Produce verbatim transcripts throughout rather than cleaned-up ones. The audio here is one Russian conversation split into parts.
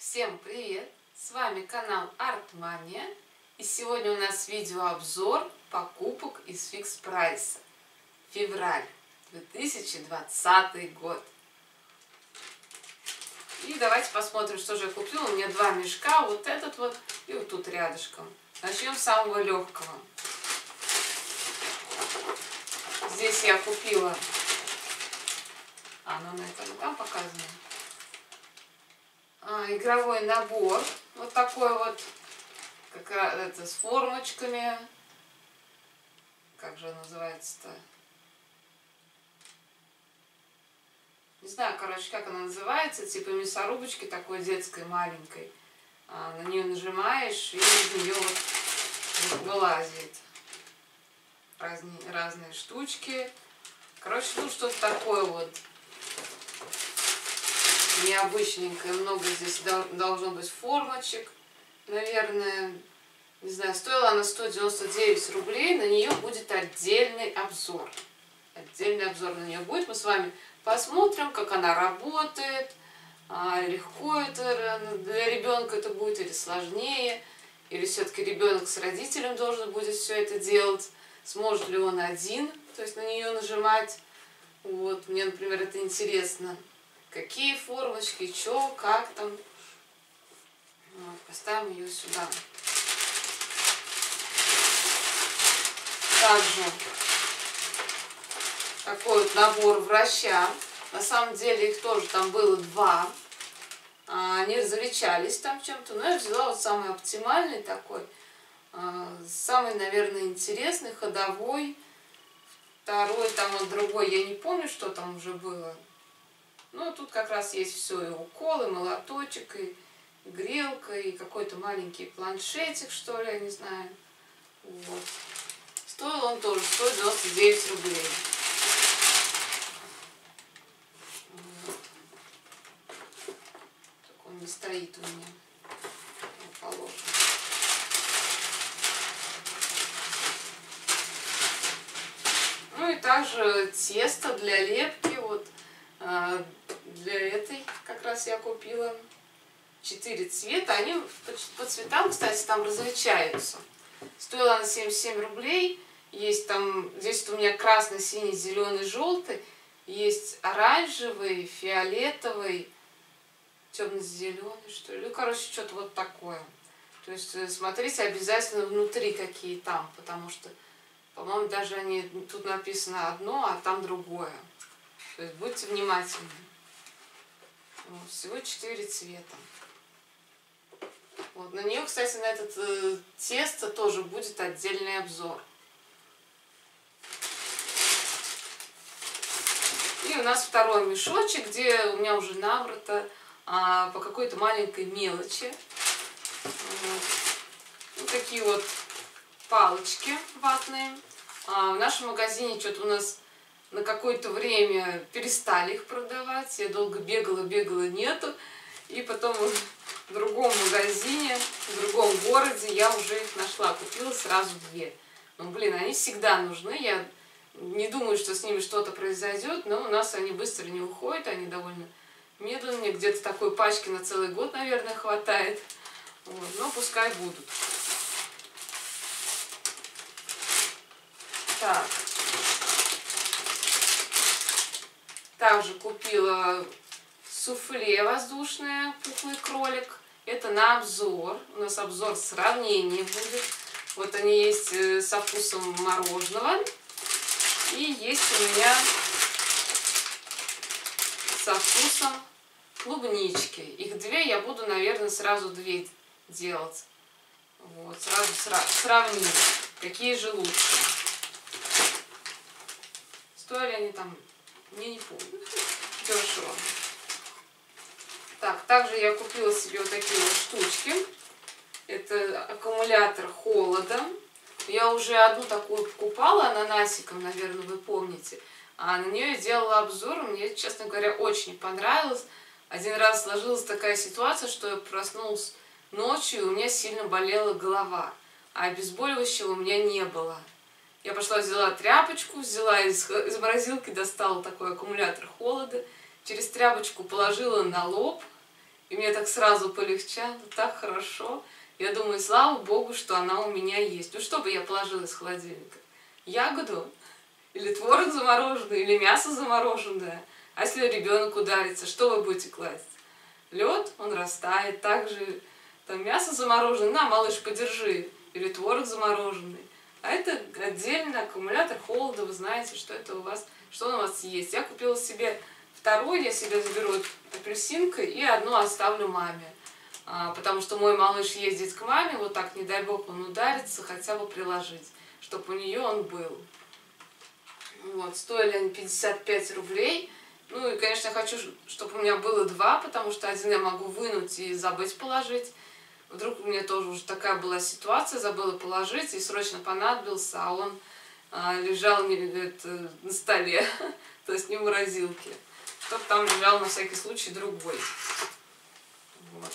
Всем привет! С вами канал Артмания, и сегодня у нас видеообзор покупок из Фикс Прайса. Февраль две тысячи двадцатый год. И давайте посмотрим, что же я купила. У меня два мешка, вот этот вот и вот тут рядышком. Начнем с самого легкого. Здесь я купила, а, ну на этом там показано. А, игровой набор, вот такой вот, как это, с формочками, как же называется-то, не знаю, короче, как она называется, типа мясорубочки такой детской маленькой, а, на нее нажимаешь и из нее вот вылазит разные, разные штучки, короче, ну что-то такое вот. Необычненькое, много здесь должно быть формочек, наверное, не знаю, стоила она сто девяносто девять рублей, на нее будет отдельный обзор, отдельный обзор на нее будет, мы с вами посмотрим, как она работает, легко это для ребенка это будет или сложнее, или все-таки ребенок с родителем должен будет все это делать, сможет ли он один, то есть на нее нажимать, вот, мне, например, это интересно. Какие формочки, что, как там. Вот, поставим ее сюда. Также такой вот набор враща. На самом деле их тоже там было два. Они различались там чем-то. Но я взяла вот самый оптимальный такой. Самый, наверное, интересный, ходовой. Второй, там вот другой, я не помню, что там уже было. Ну, тут как раз есть все, и укол, и молоточек, и грелка, и какой-то маленький планшетик, что ли, я не знаю. Вот. Стоил он тоже сто девяносто девять рублей. Вот. Так он не стоит у меня. Положим. Ну и также тесто для лепки, вот. Для этой как раз я купила четыре цвета. Они по цветам, кстати, там различаются. Стоила она семьдесят семь рублей. Есть там, здесь у меня красный, синий, зеленый, желтый. Есть оранжевый, фиолетовый, темно-зеленый, что ли. Ну, короче, что-то вот такое. То есть смотрите обязательно внутри, какие там. Потому что, по-моему, даже они, тут написано одно, а там другое. То есть будьте внимательны. Вот, всего четыре цвета. Вот, на нее, кстати, на этот э, тесто тоже будет отдельный обзор. И у нас второй мешочек, где у меня уже набрато а, по какой-то маленькой мелочи. Вот. Вот такие вот палочки ватные. А, в нашем магазине что-то у нас на какое-то время перестали их продавать. Я долго бегала, бегала, нету. И потом в другом магазине, в другом городе я уже их нашла. Купила сразу две. Ну, блин, они всегда нужны. Я не думаю, что с ними что-то произойдет, но у нас они быстро не уходят. Они довольно медленные. Где-то такой пачки на целый год, наверное, хватает. Вот. Но пускай будут. Так. Также купила суфле воздушное, пухлый кролик. Это на обзор. У нас обзор сравнения будет. Вот они есть со вкусом мороженого. И есть у меня со вкусом клубнички. Их две, я буду, наверное, сразу две делать. Вот, сразу сра сравним, какие же лучше. Стоили они там... Я не помню. Дешево. Так, также я купила себе вот такие вот штучки. Это аккумулятор холода. Я уже одну такую покупала ананасиком, наверное, вы помните. А на нее я делала обзор. Мне, честно говоря, очень понравилось. Один раз сложилась такая ситуация, что я проснулась ночью, и у меня сильно болела голова. А обезболивающего у меня не было. Я пошла, взяла тряпочку, взяла из, из морозилки, достала такой аккумулятор холода, через тряпочку положила на лоб, И мне так сразу полегчало, так хорошо. Я думаю, слава богу, что она у меня есть. Ну что бы я положила из холодильника? Ягоду? Или творог замороженный, или мясо замороженное? А если ребенок ударится, что вы будете класть? Лед, он растает, также там мясо замороженное, на, малыш, подержи, или творог замороженный. А это отдельно аккумулятор холода, вы знаете, что это у вас, что он у вас есть. Я купила себе второй, я себе заберу апельсинкой и одну оставлю маме. А, потому что мой малыш ездит к маме, вот так, не дай бог, он ударится, хотя бы приложить, чтобы у нее он был. Вот, стоили они пятьдесят пять рублей. Ну и, конечно, я хочу, чтобы у меня было два, потому что один я могу вынуть и забыть положить. Вдруг у меня тоже уже такая была ситуация, забыла положить и срочно понадобился, а он а, лежал не, это, на столе, то есть не в морозилке. Чтобы там лежал на всякий случай другой. Вот.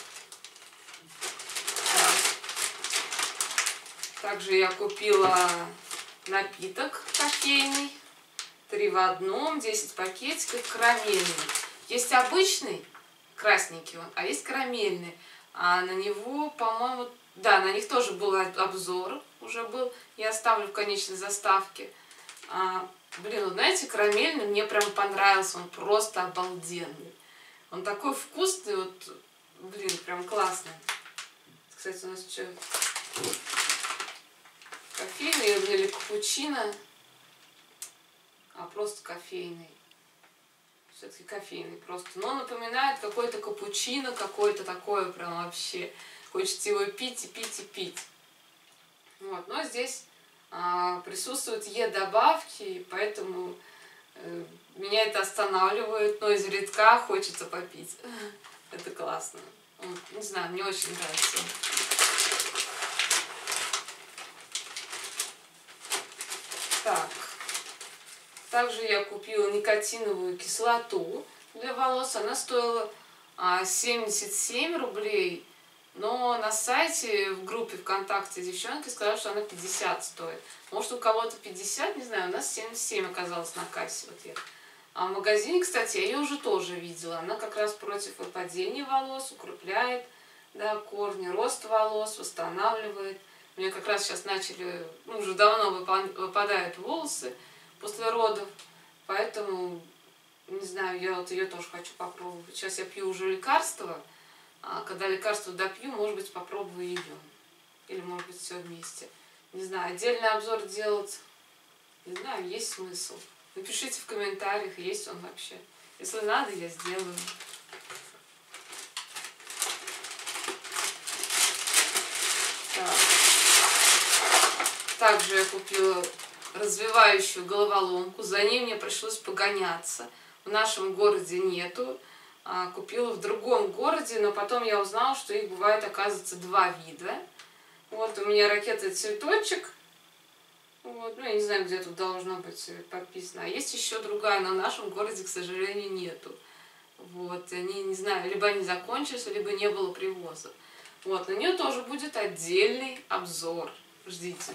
Также я купила напиток кофейный. Три в одном, десять пакетиков, карамельный. Есть обычный, красненький он, а есть карамельный. А на него, по-моему, да, на них тоже был обзор, уже был. Я оставлю в конечной заставке. А, блин, вот знаете, карамельный мне прям понравился, он просто обалденный. Он такой вкусный, вот, блин, прям классный. Кстати, у нас что, кофейный или капучино? А просто кофейный. Все-таки кофейный просто. Но напоминает какой-то капучино, какое-то такое прям вообще. Хочется его пить и пить и пить. Вот. Но здесь а, присутствуют Е-добавки, поэтому э, меня это останавливает. Но из редка хочется попить. Это классно. Не знаю, мне очень нравится. Так. Также я купила никотиновую кислоту для волос. Она стоила семьдесят семь рублей. Но на сайте, в группе ВКонтакте девчонки сказали, что она пятьдесят стоит. Может, у кого-то пятьдесят, не знаю, у нас семьдесят семь оказалось на кассе. Вот я. А в магазине, кстати, я ее уже тоже видела. Она как раз против выпадения волос, укрепляет, да, корни, рост волос, восстанавливает. У меня как раз сейчас начали, ну, уже давно выпадают волосы после родов, поэтому, не знаю, я вот ее тоже хочу попробовать. Сейчас я пью уже лекарство, а когда лекарство допью, может быть, попробую ее. Или, может быть, все вместе. Не знаю, отдельный обзор делать, не знаю, есть смысл. Напишите в комментариях, есть он вообще. Если надо, я сделаю. Так. Также я купила развивающую головоломку. За ней мне пришлось погоняться. В нашем городе нету. А, купила в другом городе, но потом я узнала, что их бывает, оказывается, два вида. Вот у меня ракета цветочек. Вот, ну, я не знаю, где тут должно быть подписано. А есть еще другая, но в нашем городе, к сожалению, нету. Вот, они, не знаю, либо они закончились, либо не было привоза. Вот, на нее тоже будет отдельный обзор. Ждите.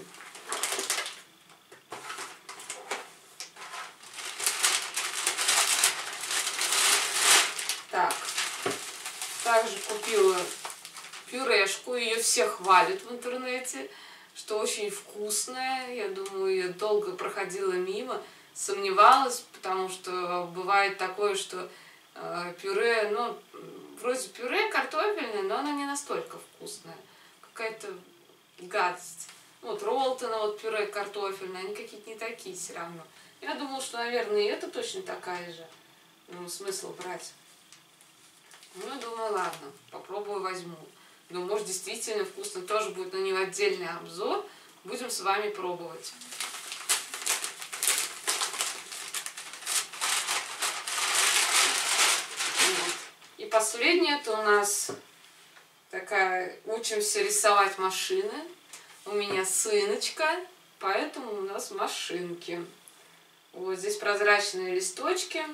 Так, также купила пюрешку, ее все хвалят в интернете, что очень вкусная. Я думаю, я долго проходила мимо, сомневалась, потому что бывает такое, что э, пюре, ну, вроде пюре картофельное, но оно не настолько вкусное. Какая-то гадость. Вот Ролтона, вот пюре картофельное, они какие-то не такие все равно. Я думала, что, наверное, и это точно такая же. Ну, смысл брать. Ну, думаю, ладно, попробую, возьму. Но, может, действительно вкусно, тоже будет на него отдельный обзор. Будем с вами пробовать. Вот. И последнее, это у нас такая, учимся рисовать машины. У меня сыночка, поэтому у нас машинки. Вот здесь прозрачные листочки.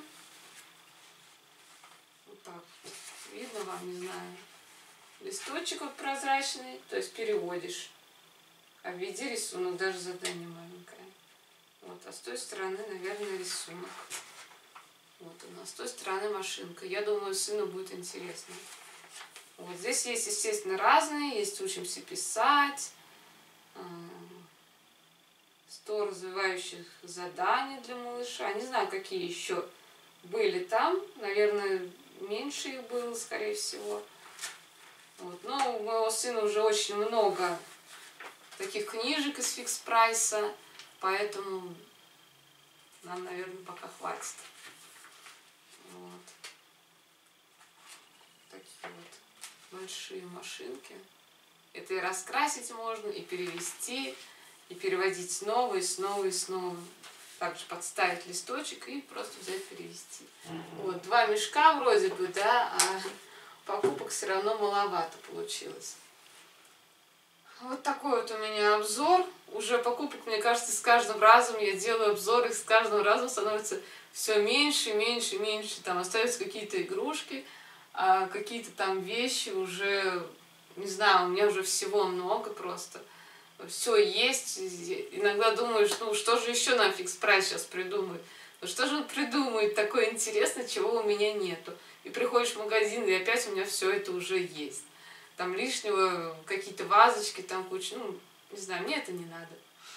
Вот так. Видно вам, не знаю. Листочек вот прозрачный, то есть переводишь. А в виде рисунок, даже задание маленькое. Вот, а с той стороны, наверное, рисунок. Вот у нас с той стороны машинка. Я думаю, сыну будет интересно. Вот здесь есть, естественно, разные. Есть «Учимся писать», сто развивающих заданий для малыша. Не знаю, какие еще были там. Наверное, меньше их было, скорее всего. Вот. Но у моего сына уже очень много таких книжек из фикс прайса, поэтому нам, наверное, пока хватит. Вот. Такие вот большие машинки. Это и раскрасить можно, и перевести, и переводить снова, и снова, и снова. Также подставить листочек и просто взять, перевести. Вот, два мешка вроде бы, да, а покупок все равно маловато получилось. Вот такой вот у меня обзор. Уже покупок, мне кажется, с каждым разом я делаю обзор, их с каждым разом становится все меньше, меньше, меньше. Там остаются какие-то игрушки, а какие-то там вещи уже, не знаю, у меня уже всего много просто. Все есть. Иногда думаешь, ну что же еще нам фикс прайс сейчас придумает? Ну что же он придумает такое интересное, чего у меня нету? И приходишь в магазин, и опять у меня все это уже есть. Там лишнего, какие-то вазочки, там куча, ну, не знаю, мне это не надо.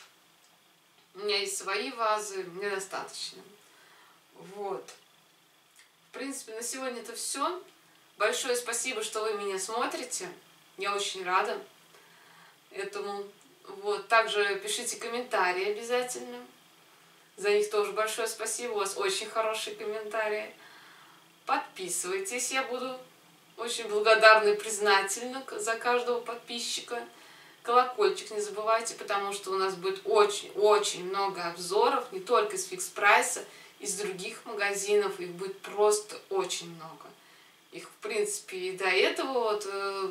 У меня есть свои вазы, мне достаточно. Вот. В принципе, на сегодня это все. Большое спасибо, что вы меня смотрите. Я очень рада этому. Вот. Также пишите комментарии обязательно. За них тоже большое спасибо. У вас очень хорошие комментарии. Подписывайтесь, я буду очень благодарна и признательна за каждого подписчика. Колокольчик не забывайте, потому что у нас будет очень-очень много обзоров, не только из фикс прайса, из других магазинов. Их будет просто очень много. Их, в принципе, и до этого, вот,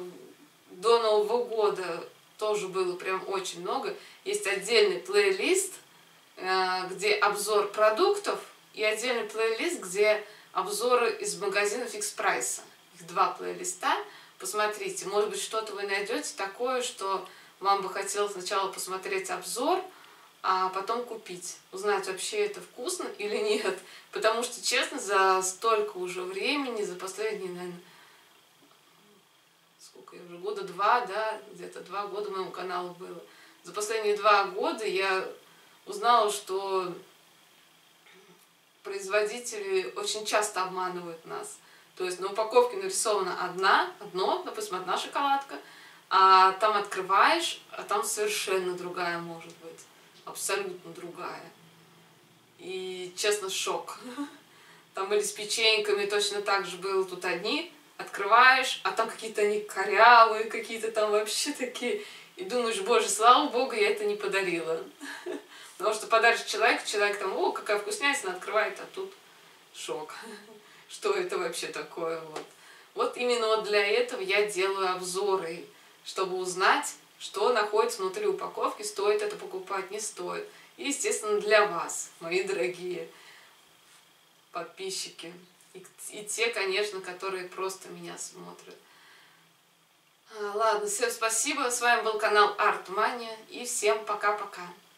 до Нового года тоже было прям очень много. Есть отдельный плейлист, где обзор продуктов, и отдельный плейлист, где обзоры из магазина фикс прайса. Их два плейлиста. Посмотрите, может быть, что-то вы найдете такое, что вам бы хотелось сначала посмотреть обзор, а потом купить. Узнать, вообще это вкусно или нет. Потому что, честно, за столько уже времени, за последние, наверное, сколько я уже, года два, да, где-то два года моему каналу было. За последние два года я узнала, что производители очень часто обманывают нас. То есть на упаковке нарисована одна, одно, допустим, одна шоколадка, а там открываешь, а там совершенно другая может быть. Абсолютно другая. И, честно, шок. Там были с печеньками, точно так же было. Тут одни, открываешь, а там какие-то они корявые, какие-то там вообще такие. И думаешь, боже, слава богу, я это не подарила. Потому что подаришь человеку, человек там, о, какая вкуснятина, открывает, а тут шок. Что это вообще такое? Вот. Вот именно вот для этого я делаю обзоры, чтобы узнать, что находится внутри упаковки, стоит это покупать, не стоит. И, естественно, для вас, мои дорогие подписчики. И, и те, конечно, которые просто меня смотрят. А, ладно, всем спасибо. С вами был канал Art Mania. И всем пока-пока.